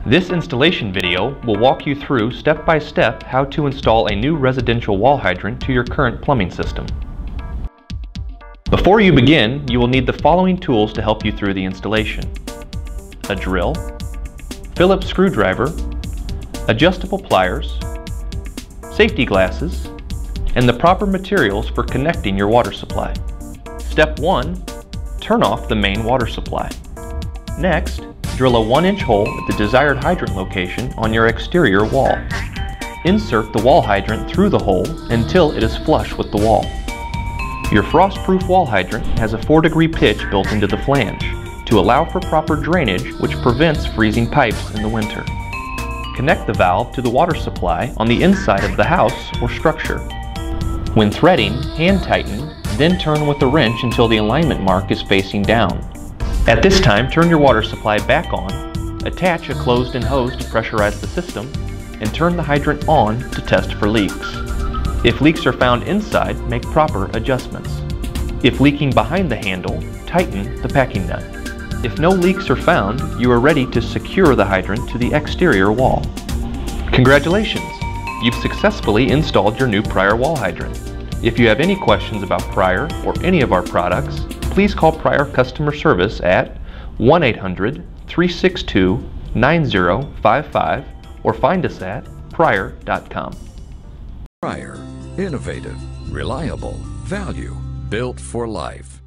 This installation video will walk you through step-by-step how to install a new residential wall hydrant to your current plumbing system. Before you begin, you will need the following tools to help you through the installation: a drill, Phillips screwdriver, adjustable pliers, safety glasses, and the proper materials for connecting your water supply. Step 1. Turn off the main water supply. Next, drill a 1-inch hole at the desired hydrant location on your exterior wall. Insert the wall hydrant through the hole until it is flush with the wall. Your frost-proof wall hydrant has a 4-degree pitch built into the flange to allow for proper drainage, which prevents freezing pipes in the winter. Connect the valve to the water supply on the inside of the house or structure. When threading, hand tighten, then turn with a wrench until the alignment mark is facing down. At this time, turn your water supply back on, attach a closed-in hose to pressurize the system, and turn the hydrant on to test for leaks. If leaks are found inside, make proper adjustments. If leaking behind the handle, tighten the packing nut. If no leaks are found, you are ready to secure the hydrant to the exterior wall. Congratulations! You've successfully installed your new PRIER wall hydrant. If you have any questions about PRIER or any of our products, please call PRIER customer service at 1-800-362-9055 or find us at prier.com. PRIER. Innovative, reliable, value, built for life.